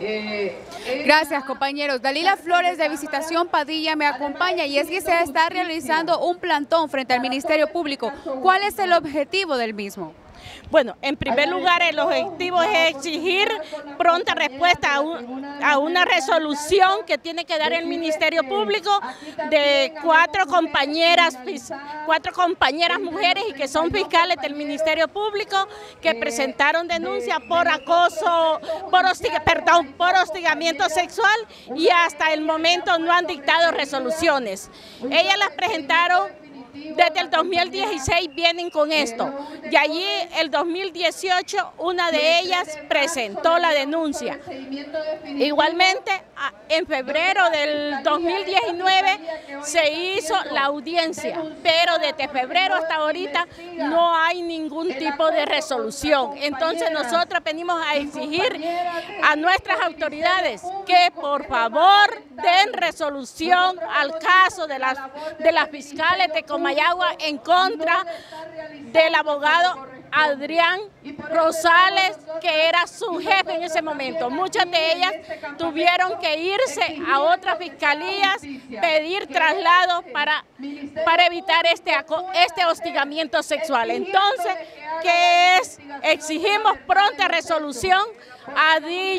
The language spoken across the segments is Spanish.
Gracias, compañeros. Dalila Flores de Visitación Padilla me acompaña y es que se está realizando un plantón frente al Ministerio Público. ¿Cuál es el objetivo del mismo? Bueno, en primer lugar, el objetivo es exigir pronta respuesta a una resolución que tiene que dar el Ministerio Público de cuatro compañeras mujeres y que son fiscales del Ministerio Público que presentaron denuncia por acoso, por hostigamiento sexual y hasta el momento no han dictado resoluciones. Ellas las presentaron. Desde el 2016 vienen con esto y allí el 2018 una de ellas presentó la denuncia. Igualmente en febrero del 2019 se hizo la audiencia, pero desde febrero hasta ahorita no hay ningún tipo de resolución. Entonces nosotros venimos a exigir a nuestras autoridades que por favor den resolución al caso de las fiscales de Comayagua en contra del abogado Adrián Rosales, que era su jefe en ese momento. Muchas de ellas tuvieron que irse a otras fiscalías, pedir traslado para evitar este hostigamiento sexual. Entonces, ¿qué es? Exigimos pronta resolución a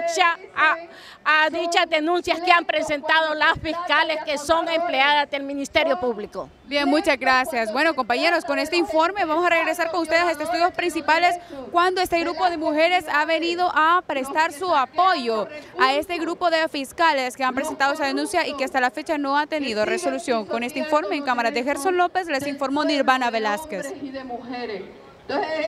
dichas denuncias que han presentado las fiscales que son empleadas del Ministerio Público. Bien, muchas gracias. Bueno, compañeros, con este informe vamos a regresar con ustedes a estos estudios principales cuando este grupo de mujeres ha venido a prestar su apoyo a este grupo de fiscales que han presentado esa denuncia y que hasta la fecha no ha tenido resolución. Con este informe en cámara de Gerson López les informó Nirvana Velázquez.